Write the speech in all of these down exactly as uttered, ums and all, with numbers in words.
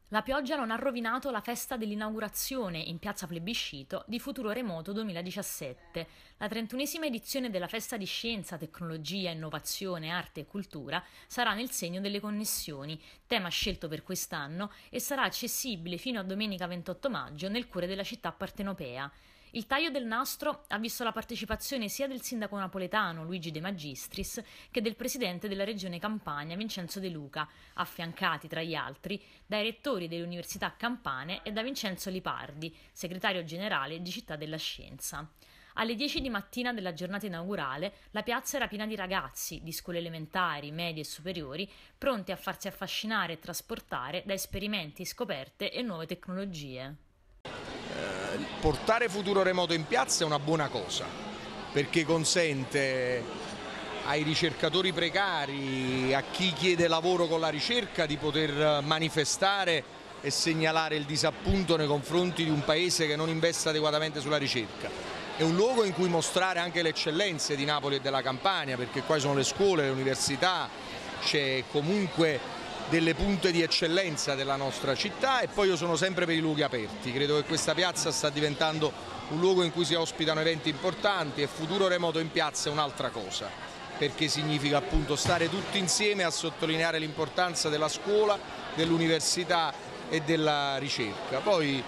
La pioggia non ha rovinato la festa dell'inaugurazione in piazza Plebiscito di Futuro Remoto duemiladiciassette. La trentunesima edizione della festa di scienza, tecnologia, innovazione, arte e cultura sarà nel segno delle connessioni, tema scelto per quest'anno, e sarà accessibile fino a domenica ventotto maggio nel cuore della città partenopea. Il taglio del nastro ha visto la partecipazione sia del sindaco napoletano Luigi De Magistris che del presidente della regione Campania Vincenzo De Luca, affiancati tra gli altri dai rettori delle università campane e da Vincenzo Lipardi, segretario generale di Città della Scienza. Alle dieci di mattina della giornata inaugurale la piazza era piena di ragazzi di scuole elementari, medie e superiori, pronti a farsi affascinare e trasportare da esperimenti, scoperte e nuove tecnologie. Portare Futuro Remoto in piazza è una buona cosa, perché consente ai ricercatori precari, a chi chiede lavoro con la ricerca, di poter manifestare e segnalare il disappunto nei confronti di un paese che non investe adeguatamente sulla ricerca. È un luogo in cui mostrare anche le eccellenze di Napoli e della Campania, perché qua ci sono le scuole, le università, c'è comunque delle punte di eccellenza della nostra città, e poi io sono sempre per i luoghi aperti. Credo che questa piazza sta diventando un luogo in cui si ospitano eventi importanti, e Futuro Remoto in piazza è un'altra cosa, perché significa appunto stare tutti insieme a sottolineare l'importanza della scuola, dell'università e della ricerca. Poi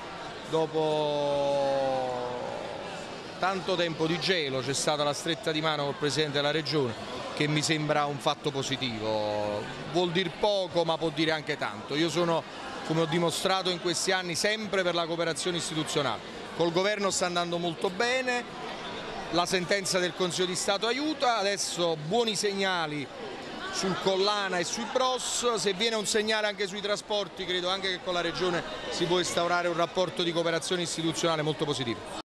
dopo tanto tempo di gelo c'è stata la stretta di mano col Presidente della Regione, che mi sembra un fatto positivo. Vuol dire poco, ma può dire anche tanto. Io sono, come ho dimostrato in questi anni, sempre per la cooperazione istituzionale. Col governo sta andando molto bene, la sentenza del Consiglio di Stato aiuta, adesso buoni segnali sul Collana e sui P R O S, se viene un segnale anche sui trasporti, credo anche che con la Regione si può instaurare un rapporto di cooperazione istituzionale molto positivo.